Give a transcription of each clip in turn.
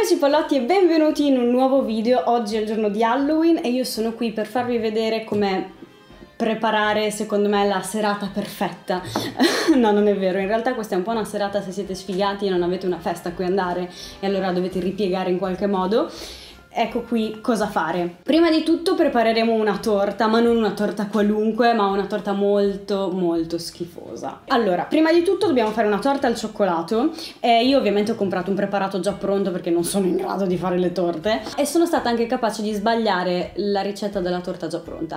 Ciao cipollotti e benvenuti in un nuovo video. Oggi è il giorno di Halloween e io sono qui per farvi vedere come preparare, secondo me, la serata perfetta. No, non è vero, in realtà questa è un po' una serata se siete sfigati e non avete una festa a cui andare e allora dovete ripiegare in qualche modo. Ecco qui cosa fare. Prima di tutto prepareremo una torta, ma non una torta qualunque, ma una torta molto molto schifosa. Allora, prima di tutto dobbiamo fare una torta al cioccolato e io ovviamente ho comprato un preparato già pronto perché non sono in grado di fare le torte e sono stata anche capace di sbagliare la ricetta della torta già pronta.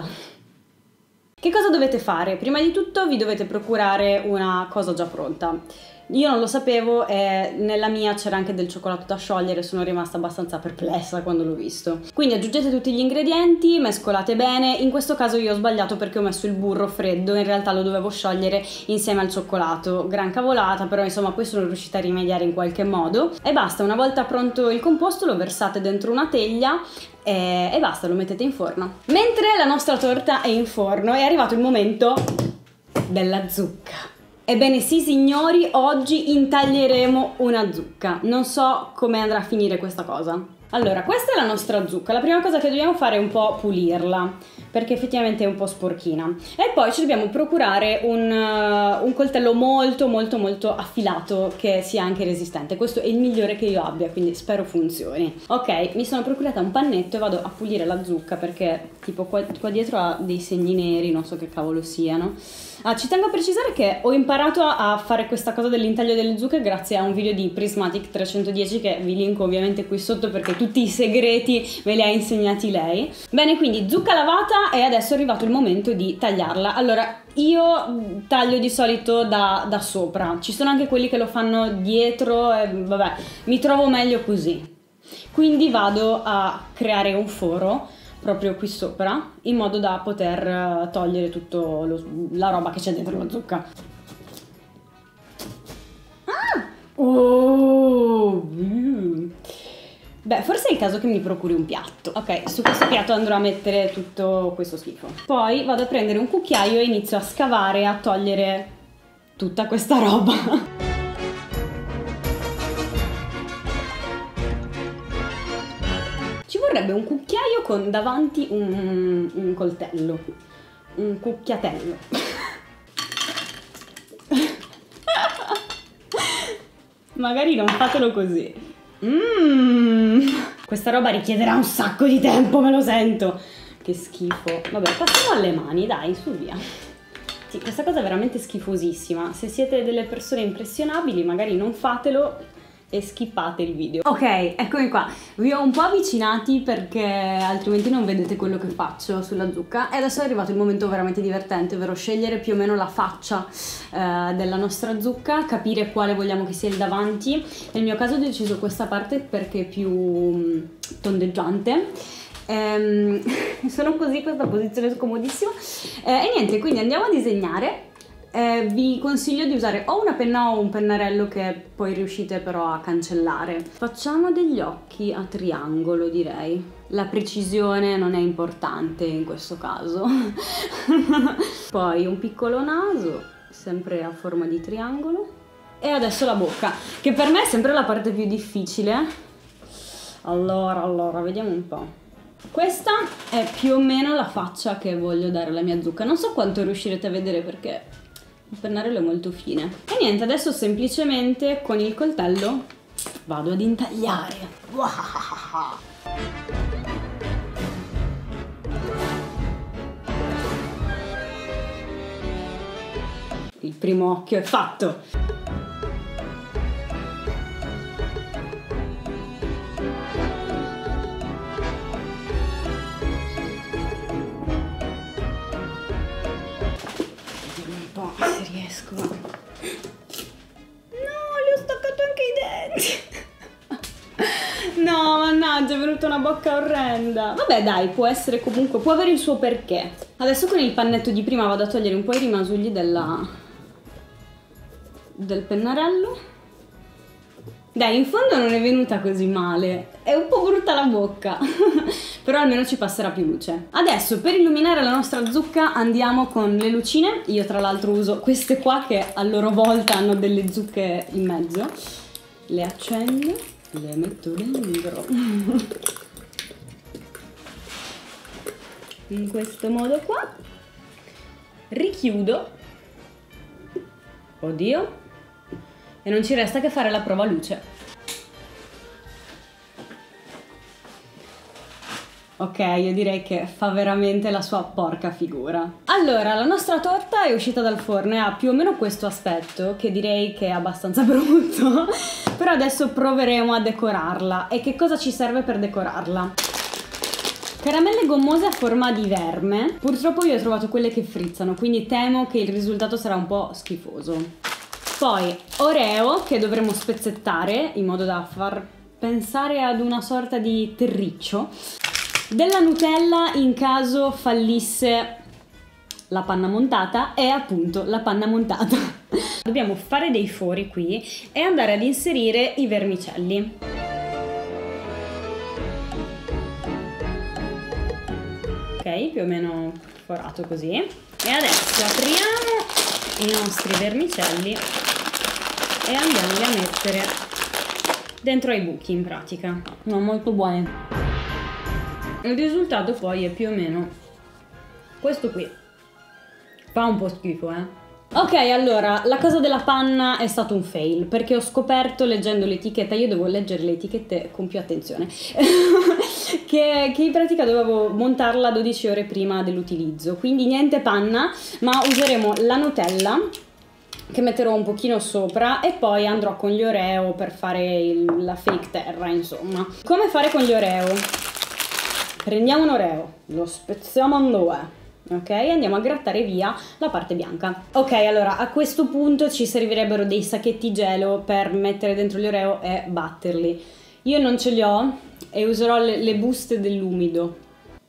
Che cosa dovete fare? Prima di tutto vi dovete procurare una cosa già pronta. Io non lo sapevo e nella mia c'era anche del cioccolato da sciogliere, sono rimasta abbastanza perplessa quando l'ho visto. Quindi aggiungete tutti gli ingredienti, mescolate bene. In questo caso io ho sbagliato perché ho messo il burro freddo, in realtà lo dovevo sciogliere insieme al cioccolato. Gran cavolata, però insomma poi sono riuscita a rimediare in qualche modo. E basta, una volta pronto il composto lo versate dentro una teglia e basta, lo mettete in forno. Mentre la nostra torta è in forno è arrivato il momento della zucca. Ebbene sì signori, oggi intaglieremo una zucca. Non so come andrà a finire questa cosa. Allora, questa è la nostra zucca. La prima cosa che dobbiamo fare è un po' pulirla, perché effettivamente è un po' sporchina. E poi ci dobbiamo procurare un coltello molto molto molto affilato che sia anche resistente. Questo è il migliore che io abbia, quindi spero funzioni. Ok, mi sono procurata un pannetto e vado a pulire la zucca perché tipo qua dietro ha dei segni neri, non so che cavolo siano. Ah, ci tengo a precisare che ho imparato a fare questa cosa dell'intaglio delle zucche grazie a un video di Prismatic 310 che vi linko ovviamente qui sotto perché tutti i segreti me li ha insegnati lei. Bene, quindi zucca lavata e adesso è arrivato il momento di tagliarla. Allora, io taglio di solito da sopra, ci sono anche quelli che lo fanno dietro e vabbè, mi trovo meglio così. Quindi vado a creare un foro proprio qui sopra in modo da poter togliere tutta la roba che c'è dentro la zucca. Beh, forse è il caso che mi procuri un piatto. Ok, su questo piatto andrò a mettere tutto questo schifo. Poi vado a prendere un cucchiaio e inizio a scavare, a togliere tutta questa roba. Ci vorrebbe un cucchiaio con davanti un coltello, un cucchiatello. Magari non fatelo così. Questa roba richiederà un sacco di tempo, me lo sento. Che schifo. Vabbè, passiamo alle mani, dai, su via. Sì, questa cosa è veramente schifosissima. Se siete delle persone impressionabili, magari non fatelo e skippate il video. Ok, eccomi qua. Vi ho un po' avvicinati perché altrimenti non vedete quello che faccio sulla zucca e adesso è arrivato il momento veramente divertente, ovvero scegliere più o meno la faccia della nostra zucca, capire quale vogliamo che sia il davanti. Nel mio caso ho deciso questa parte perché è più tondeggiante. Sono così, questa posizione è scomodissima e niente, quindi andiamo a disegnare. Vi consiglio di usare o una penna o un pennarello che poi riuscite però a cancellare. Facciamo degli occhi a triangolo, direi. La precisione non è importante in questo caso. Poi un piccolo naso, sempre a forma di triangolo. E adesso la bocca, che per me è sempre la parte più difficile. Allora, vediamo un po'. Questa è più o meno la faccia che voglio dare alla mia zucca. Non so quanto riuscirete a vedere perché il pennarello è molto fine. E niente, adesso semplicemente con il coltello vado ad intagliare. Il primo occhio è fatto. Se riesco. No, gli ho staccato anche i denti. No, mannaggia, è venuta una bocca orrenda. Vabbè dai, può essere comunque, può avere il suo perché. Adesso con il pannetto di prima vado a togliere un po' i rimasugli del pennarello. Dai, in fondo non è venuta così male, è un po' brutta la bocca, però almeno ci passerà più luce. Adesso per illuminare la nostra zucca andiamo con le lucine. Io tra l'altro uso queste qua che a loro volta hanno delle zucche in mezzo. Le accendo. le metto dentro in questo modo qua, richiudo, oddio, e non ci resta che fare la prova luce. Ok, io direi che fa veramente la sua porca figura. Allora, la nostra torta è uscita dal forno e ha più o meno questo aspetto, che direi che è abbastanza brutto, però adesso proveremo a decorarla. E che cosa ci serve per decorarla? Caramelle gommose a forma di verme. Purtroppo io ho trovato quelle che frizzano, quindi temo che il risultato sarà un po' schifoso. Poi Oreo, che dovremo spezzettare in modo da far pensare ad una sorta di terriccio. Della Nutella in caso fallisse la panna montata, è appunto la panna montata. Dobbiamo fare dei fori qui e andare ad inserire i vermicelli. Ok, più o meno forato così. E adesso apriamo i nostri vermicelli e andiamoli a mettere dentro ai buchi in pratica. Sono molto buoni. Il risultato poi è più o meno questo qui. Fa un po' schifo, Ok, allora, la cosa della panna è stato un fail, perché ho scoperto leggendo l'etichetta, io devo leggere le etichette con più attenzione, che in pratica dovevo montarla 12 ore prima dell'utilizzo, quindi niente panna, ma useremo la Nutella, che metterò un pochino sopra, e poi andrò con gli Oreo per fare la fake terra, insomma. Come fare con gli Oreo? Prendiamo un Oreo, lo spezziamo in due, ok? E andiamo a grattare via la parte bianca. Ok, allora a questo punto ci servirebbero dei sacchetti gelo per mettere dentro gli Oreo e batterli. Io non ce li ho e userò le buste dell'umido.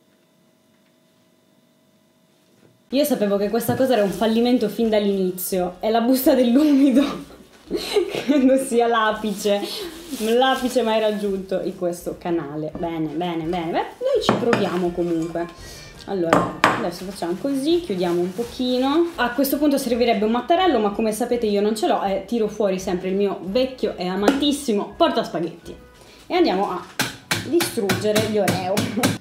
Io sapevo che questa cosa era un fallimento fin dall'inizio, e la busta dell'umido credo sia l'apice mai raggiunto in questo canale. Bene, bene, bene. Beh, noi ci proviamo comunque. Allora, adesso facciamo così, chiudiamo un pochino. A questo punto servirebbe un mattarello, ma come sapete io non ce l'ho e tiro fuori sempre il mio vecchio e amatissimo portaspaghetti. E andiamo a distruggere gli Oreo.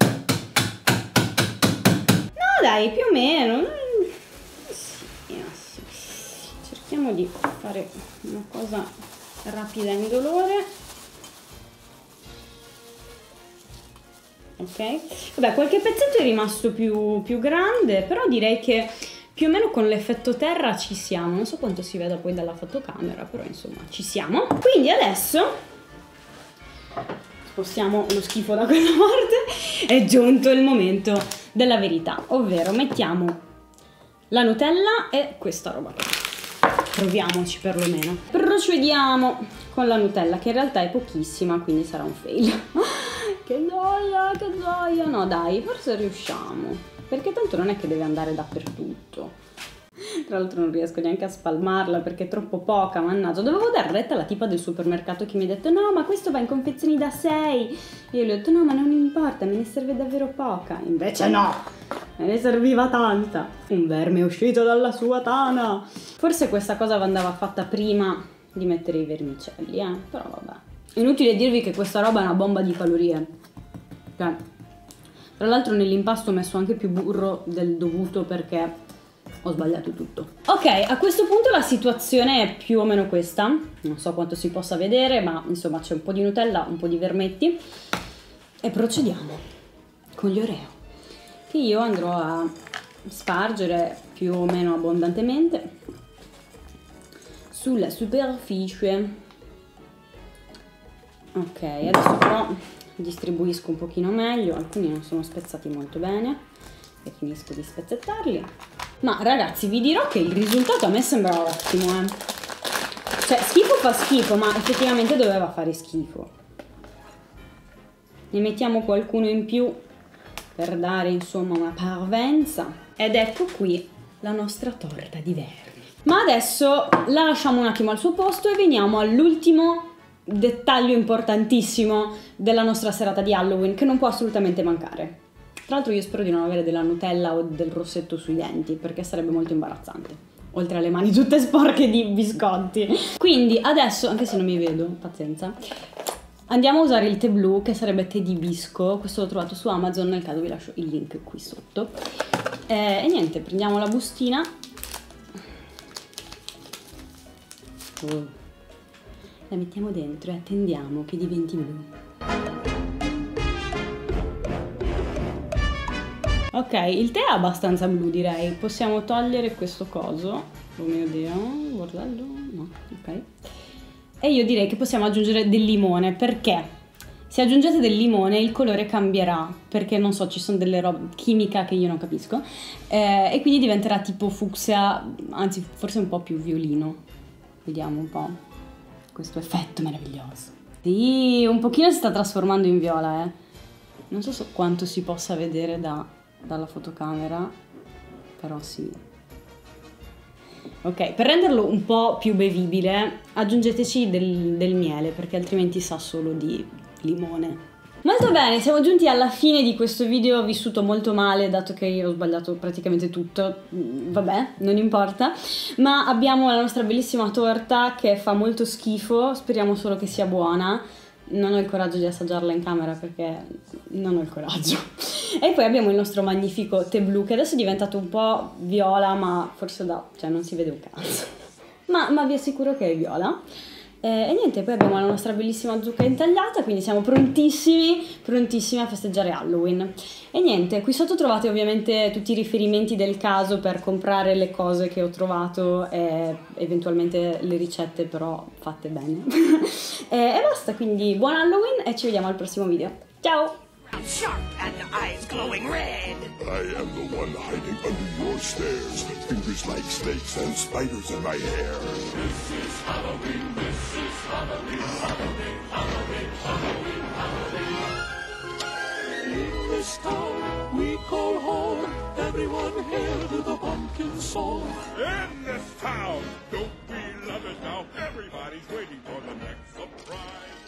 No dai, più o meno. Sì. Cerchiamo di fare una cosa rapida e indolore. Ok, vabbè, qualche pezzetto è rimasto più grande, però direi che più o meno con l'effetto terra ci siamo. Non so quanto si veda poi dalla fotocamera, però insomma ci siamo. Quindi adesso spostiamo lo schifo da quella parte. È giunto il momento della verità, ovvero mettiamo la Nutella e questa roba qua. Proviamoci perlomeno. Procediamo con la Nutella, che in realtà è pochissima, quindi sarà un fail. Che gioia, che gioia. No dai, forse riusciamo, perché tanto non è che deve andare dappertutto. Tra l'altro non riesco neanche a spalmarla perché è troppo poca, mannaggia. Dovevo dar retta alla tipa del supermercato che mi ha detto no, ma questo va in confezioni da 6. E io le ho detto no, ma non importa, me ne serve davvero poca. Invece no, me ne serviva tanta. Un verme è uscito dalla sua tana. Forse questa cosa andava fatta prima di mettere i vermicelli, però vabbè. Inutile dirvi che questa roba è una bomba di calorie. Tra l'altro nell'impasto ho messo anche più burro del dovuto perché ho sbagliato tutto. Ok, a questo punto la situazione è più o meno questa. Non so quanto si possa vedere, ma insomma c'è un po' di Nutella, un po' di vermetti. E procediamo con gli Oreo, che io andrò a spargere più o meno abbondantemente sulla superficie. Ok, adesso però distribuisco un pochino meglio, alcuni non sono spezzati molto bene e finisco di spezzettarli. Ma ragazzi, vi dirò che il risultato a me sembra ottimo, Cioè, schifo fa schifo, ma effettivamente doveva fare schifo. Ne mettiamo qualcuno in più per dare insomma una parvenza. Ed ecco qui la nostra torta di vermi. Ma adesso la lasciamo un attimo al suo posto e veniamo all'ultimo dettaglio importantissimo della nostra serata di Halloween, che non può assolutamente mancare. Tra l'altro io spero di non avere della Nutella o del rossetto sui denti, perché sarebbe molto imbarazzante, oltre alle mani tutte sporche di biscotti. Quindi adesso, anche se non mi vedo, pazienza, Andiamo a usare il tè blu, che sarebbe tè di bisco. Questo l'ho trovato su Amazon, nel caso vi lascio il link qui sotto. E niente, prendiamo la bustina. La mettiamo dentro e attendiamo che diventi blu. Ok, il tè è abbastanza blu, direi. Possiamo togliere questo coso. Oh mio Dio, bordello? No, ok. E io direi che possiamo aggiungere del limone, perché se aggiungete del limone il colore cambierà, perché non so, ci sono delle robe chimica che io non capisco, e quindi diventerà tipo fucsia, anzi forse un po' più violino. Vediamo un po' questo effetto meraviglioso. Sì, un pochino si sta trasformando in viola, eh. Non so quanto si possa vedere dalla fotocamera, però sì. Ok, per renderlo un po' più bevibile aggiungeteci del miele, perché altrimenti sa solo di limone. Molto bene, siamo giunti alla fine di questo video vissuto molto male, dato che io ho sbagliato praticamente tutto. Vabbè, non importa. Ma abbiamo la nostra bellissima torta che fa molto schifo, speriamo solo che sia buona. Non ho il coraggio di assaggiarla in camera perché non ho il coraggio. E poi abbiamo il nostro magnifico tè blu, che adesso è diventato un po' viola, ma forse cioè non si vede un cazzo. Ma vi assicuro che è viola. E niente, poi abbiamo la nostra bellissima zucca intagliata, quindi siamo prontissimi a festeggiare Halloween. E niente, qui sotto trovate ovviamente tutti i riferimenti del caso per comprare le cose che ho trovato e eventualmente le ricette però fatte bene. E basta, quindi buon Halloween e ci vediamo al prossimo video. Ciao! Sharp and eyes glowing red. I am the one hiding under your stairs. Fingers like snakes and spiders in my hair. This is Halloween, this is Halloween, Halloween, Halloween, Halloween, Halloween. In this town we call home. Everyone hail to the pumpkin song. In this town, don't we love it now? Everybody's waiting for the next surprise.